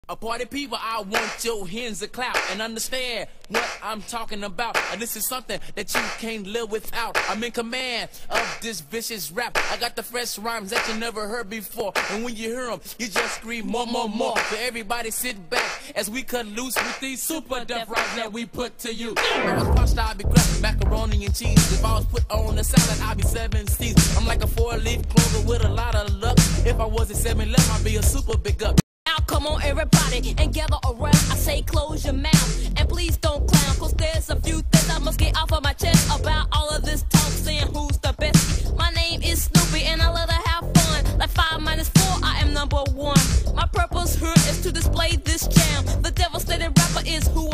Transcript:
A party people, I want your hands to clap and understand what I'm talking about. And this is something that you can't live without. I'm in command of this vicious rap. I got the fresh rhymes that you never heard before. And when you hear them, you just scream more, more, more. So everybody sit back as we cut loose with these super death rhymes that we put to you. If I was pasta, I'd be grabbing macaroni and cheese. If I was put on a salad, I'd be 7 C's. I'm like a 4-leaf clover with a lot of luck. If I was a 7-Eleven, I'd be a super big up. Now come on everybody and gather around. I say close your mouth and please don't clown, cause there's a few things I must get off of my chest about all of this talk saying who's the best. My name is Snoopy and I love to have fun. Like 5 minus 4, I am number 1. My purpose here is to display this jam. The devastated rapper is who